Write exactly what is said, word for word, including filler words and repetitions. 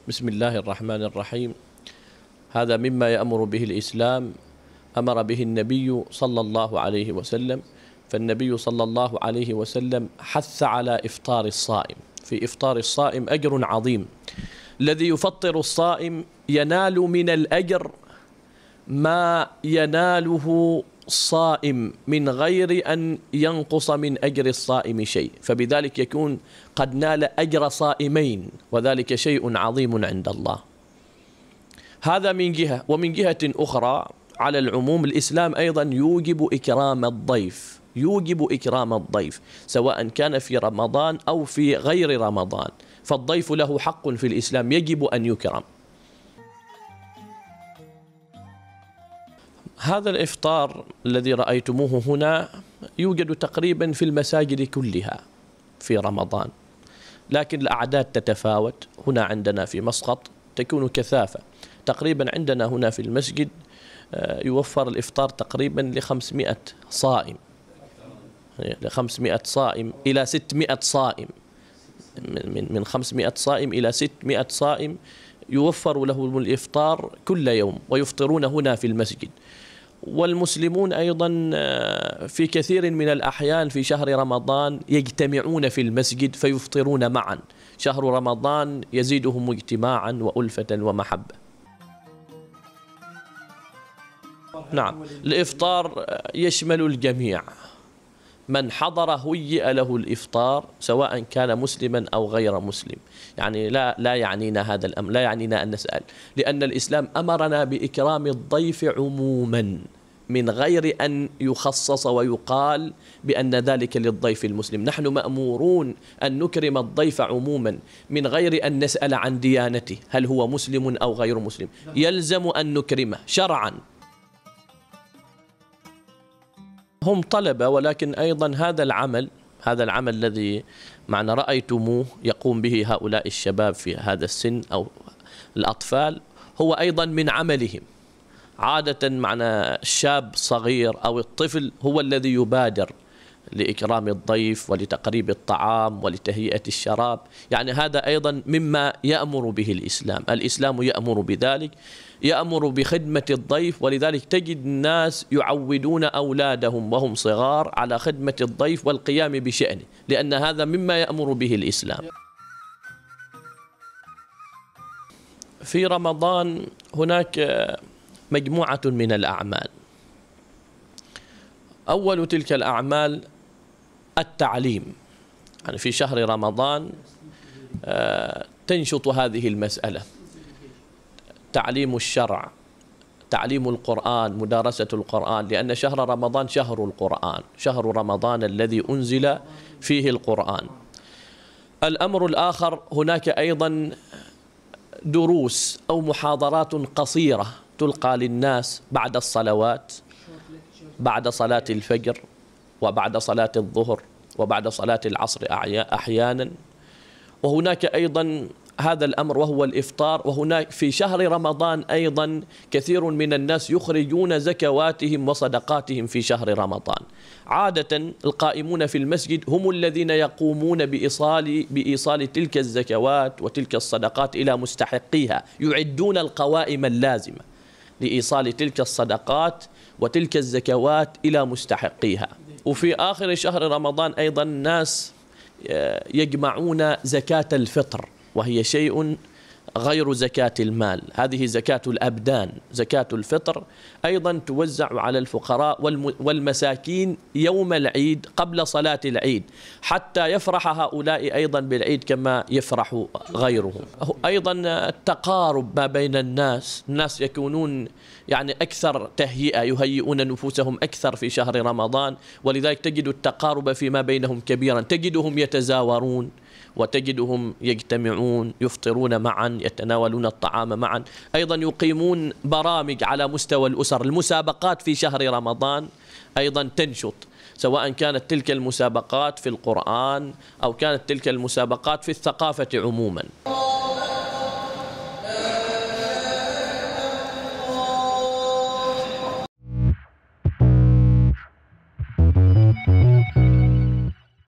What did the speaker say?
بسم الله الرحمن الرحيم. هذا مما يأمر به الإسلام، أمر به النبي صلى الله عليه وسلم. فالنبي صلى الله عليه وسلم حث على إفطار الصائم. في إفطار الصائم أجر عظيم. الذي يفطر الصائم ينال من الأجر ما يناله الصائم من غير أن ينقص من أجر الصائم شيء، فبذلك يكون قد نال أجر صائمين، وذلك شيء عظيم عند الله. هذا من جهة. ومن جهة أخرى على العموم الإسلام أيضا يوجب إكرام الضيف، يوجب إكرام الضيف سواء كان في رمضان أو في غير رمضان، فالضيف له حق في الإسلام يجب أن يكرم. هذا الإفطار الذي رأيتموه هنا يوجد تقريبا في المساجد كلها في رمضان، لكن الأعداد تتفاوت. هنا عندنا في مسقط تكون كثافة، تقريبا عندنا هنا في المسجد يوفر الإفطار تقريبا لخمسمائة صائم، لخمسمائة صائم إلى ستمائة صائم، من من خمسمائة صائم إلى ستمائة صائم يوفر له الإفطار كل يوم، ويفطرون هنا في المسجد. والمسلمون أيضا في كثير من الأحيان في شهر رمضان يجتمعون في المسجد فيفطرون معا. شهر رمضان يزيدهم اجتماعا وألفة ومحبة. نعم، الإفطار يشمل الجميع، من حضر هيئ له الإفطار سواء كان مسلما أو غير مسلم. يعني لا لا يعنينا هذا الأمر، لا يعنينا أن نسأل، لأن الإسلام أمرنا بإكرام الضيف عموما من غير أن يخصص ويقال بأن ذلك للضيف المسلم. نحن مأمورون أن نكرم الضيف عموما من غير أن نسأل عن ديانته، هل هو مسلم أو غير مسلم، يلزم أن نكرمه شرعا. هم طلبة، ولكن أيضا هذا العمل هذا العمل الذي معنا رأيتموه يقوم به هؤلاء الشباب في هذا السن أو الأطفال هو أيضا من عملهم. عادة معنا الشاب صغير أو الطفل هو الذي يبادر لإكرام الضيف ولتقريب الطعام ولتهيئة الشراب. يعني هذا أيضا مما يأمر به الإسلام. الإسلام يأمر بذلك، يأمر بخدمة الضيف، ولذلك تجد الناس يعودون أولادهم وهم صغار على خدمة الضيف والقيام بشأنه، لأن هذا مما يأمر به الإسلام. في رمضان هناك مجموعة من الأعمال. أول تلك الأعمال التعليم. يعني في شهر رمضان تنشط هذه المسألة، تعليم الشرع، تعليم القرآن، مدارسة القرآن، لأن شهر رمضان شهر القرآن، شهر رمضان الذي أنزل فيه القرآن. الأمر الآخر هناك أيضا دروس أو محاضرات قصيرة تلقى للناس بعد الصلوات، بعد صلاة الفجر وبعد صلاة الظهر وبعد صلاة العصر أحيانا. وهناك أيضا هذا الأمر وهو الإفطار. وهناك في شهر رمضان أيضا كثير من الناس يخرجون زكواتهم وصدقاتهم في شهر رمضان. عادة القائمون في المسجد هم الذين يقومون بإيصال بإيصال تلك الزكوات وتلك الصدقات إلى مستحقيها، يعدون القوائم اللازمة لإيصال تلك الصدقات وتلك الزكوات إلى مستحقيها. وفي آخر شهر رمضان أيضا الناس يجمعون زكاة الفطر، وهي شيء غير زكاة المال، هذه زكاة الأبدان. زكاة الفطر أيضا توزع على الفقراء والمساكين يوم العيد قبل صلاة العيد، حتى يفرح هؤلاء أيضا بالعيد كما يفرح غيرهم. أيضا التقارب ما بين الناس، الناس يكونون يعني أكثر تهيئة، يهيئون نفوسهم أكثر في شهر رمضان، ولذلك تجد التقارب فيما بينهم كبيرا، تجدهم يتزاورون وتجدهم يجتمعون، يفطرون معا، يتناولون الطعام معا. أيضا يقيمون برامج على مستوى الأسر. المسابقات في شهر رمضان أيضا تنشط، سواء كانت تلك المسابقات في القرآن أو كانت تلك المسابقات في الثقافة عموما.